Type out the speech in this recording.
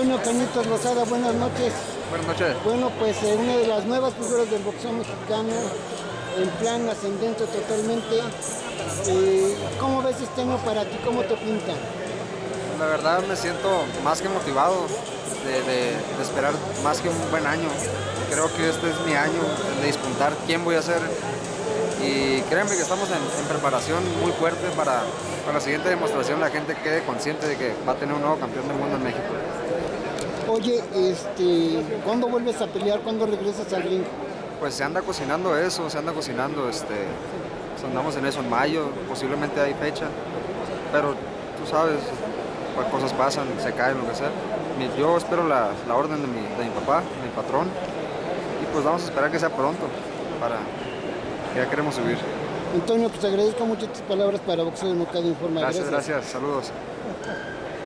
Antonio Cañitas Lozada, buenas noches. Buenas noches. Bueno, pues una de las nuevas figuras del boxeo mexicano, en plan ascendente totalmente. ¿Cómo ves este año para ti? ¿Cómo te pinta? La verdad me siento más que motivado de esperar más que un buen año. Creo que este es mi año de despuntar quién voy a ser. Y créanme que estamos en preparación muy fuerte para la siguiente demostración. La gente quede consciente de que va a tener un nuevo campeón del mundo en México. Oye, ¿cuándo vuelves a pelear? ¿Cuándo regresas al ring? Pues se anda cocinando eso, se anda cocinando, andamos en eso en mayo, posiblemente hay fecha, pero tú sabes, pues cosas pasan, se caen, lo que sea. Yo espero la orden de mi papá, mi patrón, y pues vamos a esperar que sea pronto, para que ya queremos subir. Antonio, pues te agradezco mucho tus palabras para Boxeo de Nocado Informa. Gracias, saludos.